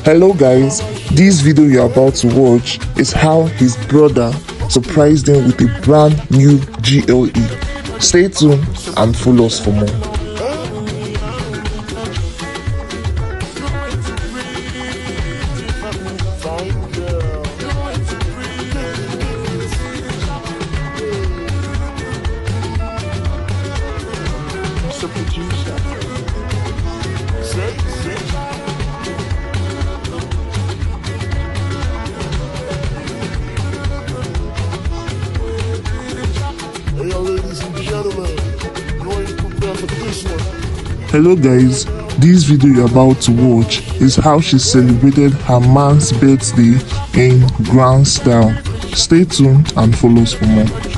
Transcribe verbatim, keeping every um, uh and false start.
Hello guys, this video you're about to watch is how his brother surprised him with a brand new G L E. Stay tuned and follow us for more. Ladies and gentlemen, you ain't prepared for this one. Hello guys, this video you're about to watch is how she celebrated her man's birthday in grand style. Stay tuned and follow us for more.